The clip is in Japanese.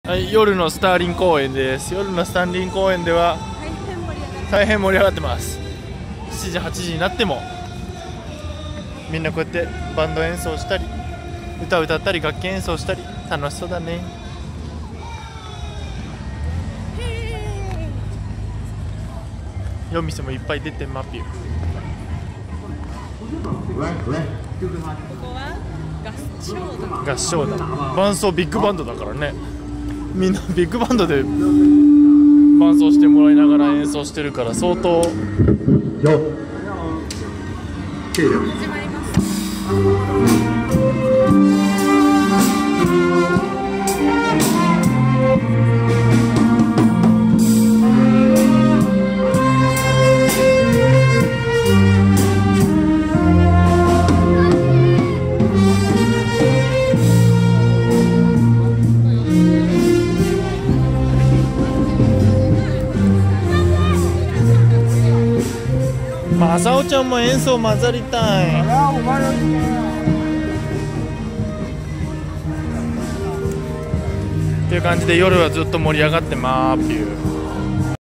はい、夜のスターリン公園です。夜のスターリン公園では大変盛り上がってます。7時8時になってもみんなこうやってバンド演奏したり歌を歌ったり楽器演奏したり楽しそうだね。夜店もいっぱい出てマピュー。 ここは合唱団。 伴奏ビッグバンドだからね。みんなビッグバンドで伴奏してもらいながら演奏してるから相当。 始まります。 まさおちゃんも演奏混ざりたい。っていう感じで夜はずっと盛り上がってまーぴゅー。